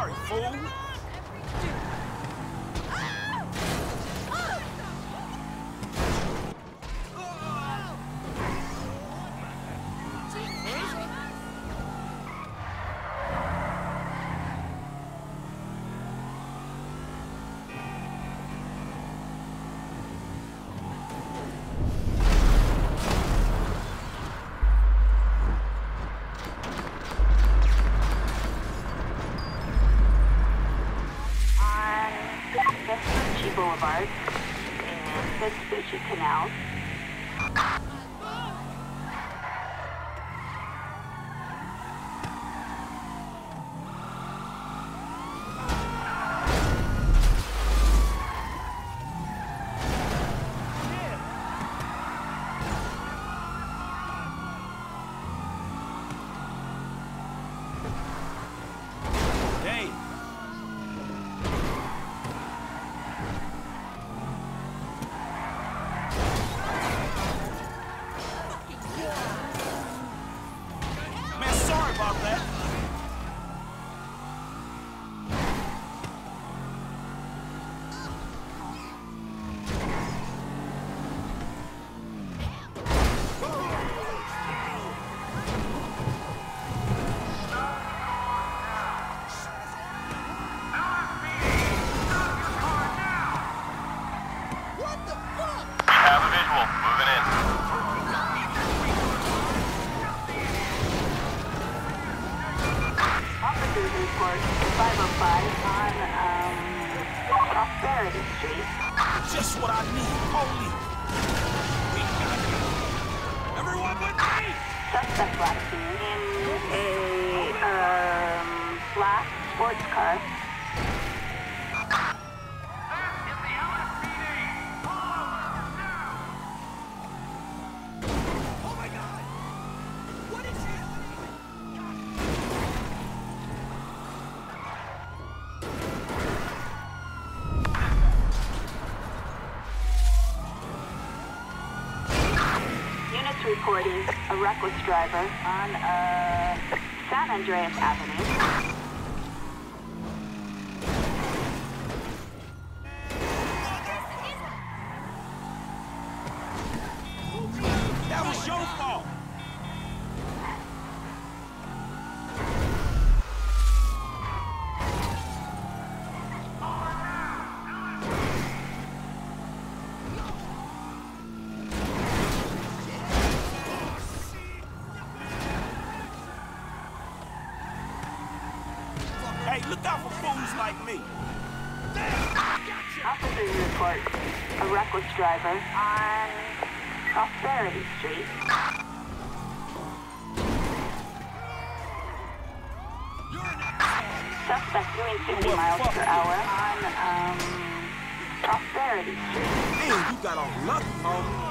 sorry, fool. Boulevard and Vespucci Canal. Report 505 on Prosperity Street. Just what I need. Holy. We got it. Everyone with me. Suspect last seen in a black sports car. Reporting a reckless driver on San Andreas Avenue. That was your fault. Hey, look out for fools like me. Officers report a reckless driver on Prosperity Street. Suspect doing 50 miles per hour on Prosperity Street. Man, you got all lucky, homie.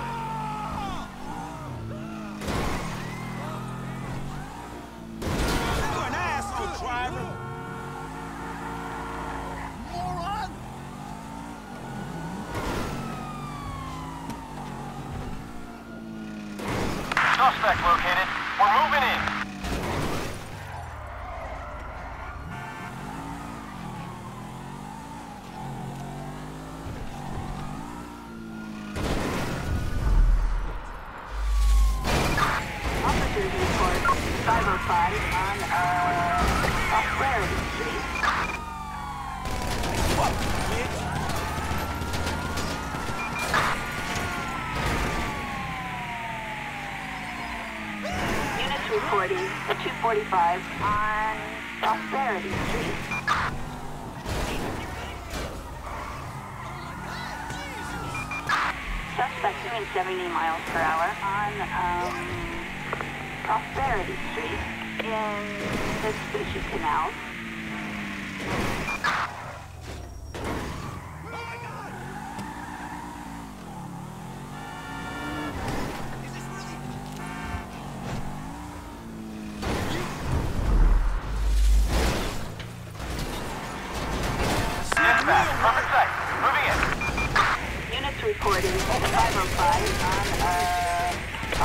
You're an asshole, driver. Suspect located. We're moving in. Officers report 505 on Prosperity Street. Fuck, bitch. Reporting a 245 on Prosperity Street. Suspect doing 70 miles per hour on Prosperity Street in the Vespucci Canal. Perfect sight. Moving in. Units reporting 505 on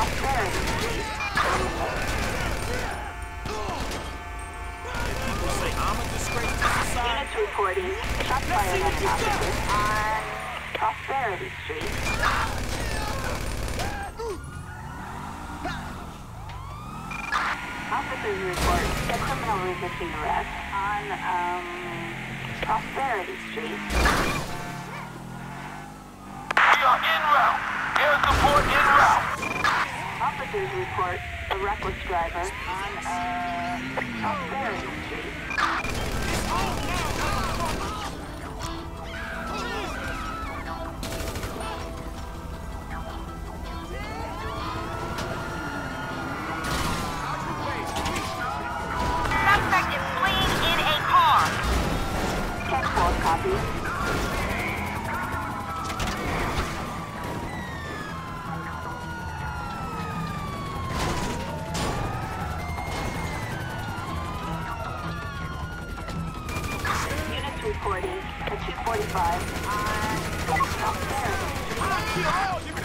Prosperity Street. People say I'm a disgrace to society. Units reporting shots fired at an officer on Prosperity Street. Officers report a criminal resisting arrest on Prosperity Street. We are en route. Air support en route. Officers report a reckless driver on Prosperity Street. Suspect is fleeing in a car. 10-4 copy. Units reporting at 245 on Prosperity Street.